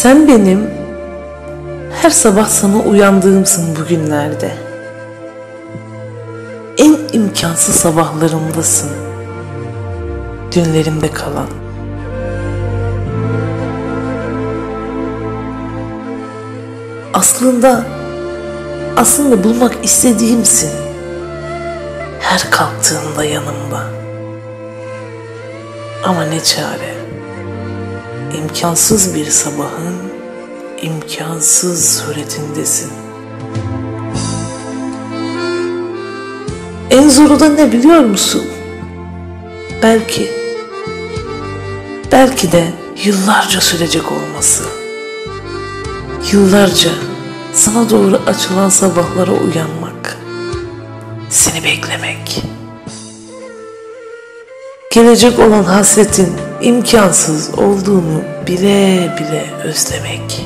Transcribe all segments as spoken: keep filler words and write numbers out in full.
Sen benim her sabah sana uyandığımsın bugünlerde. En imkansız sabahlarımdasın, dünlerimde kalan. Aslında, aslında bulmak istediğimsin, her kalktığında yanımda. Ama ne çare, imkansız bir sabahın imkansız suretindesin. En zoru da ne biliyor musun? Belki, belki de yıllarca sürecek olması. Yıllarca sana doğru açılan sabahlara uyanmak, seni beklemek. Gelecek olan hasretin imkansız olduğunu bile bile özlemek.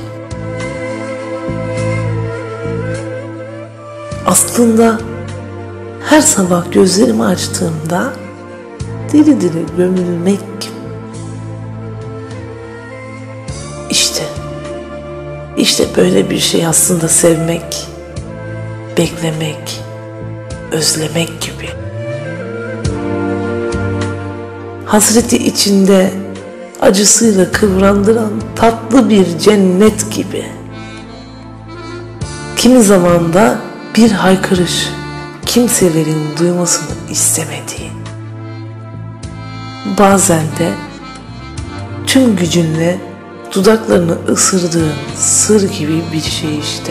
Aslında her sabah gözlerimi açtığımda diri diri gömülmek. İşte, işte böyle bir şey aslında sevmek, beklemek, özlemek gibi. Hasreti içinde acısıyla kıvrandıran tatlı bir cennet gibi. Kimi zaman da bir haykırış, kimselerin duymasını istemediği. Bazen de tüm gücünle dudaklarını ısırdığın sır gibi bir şey işte.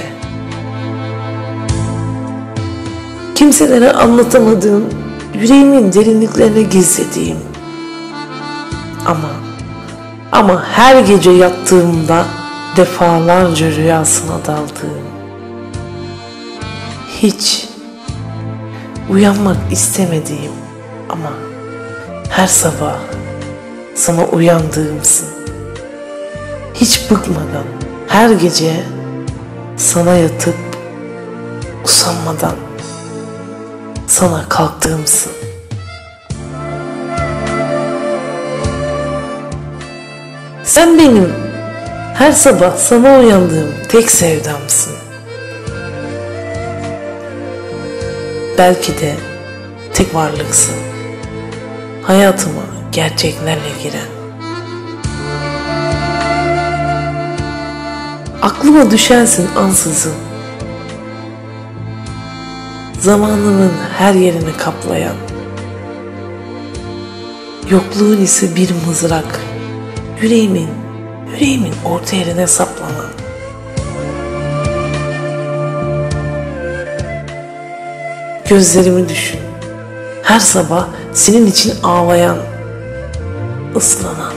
Kimselere anlatamadığım, yüreğimin derinliklerine gizlediğim. Ama, ama her gece yattığımda defalarca rüyasına daldığım. Hiç uyanmak istemediğim ama her sabah sana uyandığımsın. Hiç bıkmadan her gece sana yatıp usanmadan sana kalktığımsın. Sen benim her sabah sana uyandığım tek sevdamsın. Belki de tek varlıksın, hayatıma gerçeklerle giren. Aklıma düşensin ansızın, zamanımın her yerini kaplayan. Yokluğun ise bir mızrak, yüreğimin, yüreğimin orta yerine saplanan. Gözlerimi düşün, her sabah senin için ağlayan, ıslanan.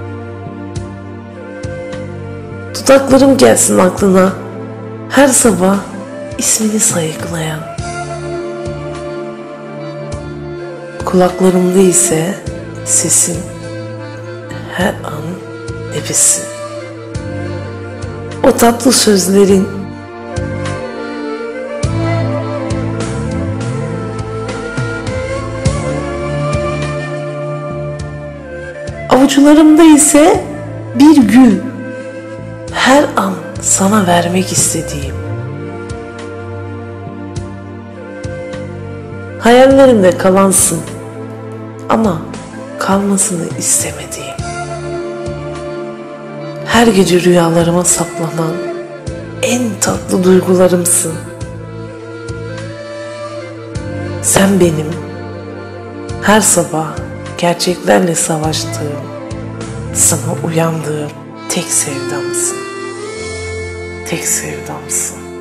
Dudaklarım gelsin aklına, her sabah ismini sayıklayan. Kulaklarımda ise sesin, her an nefesin. O tatlı sözlerin, avuçlarımda ise bir gül, her an sana vermek istediğim. Hayallerimde kalansın ama kalmasını istemediğim. Her gece rüyalarıma saplanan en tatlı duygularımsın. Sen benim her sabah gerçeklerle savaştığım, sana uyandığım tek sevdamsın. Tek sevdamsın.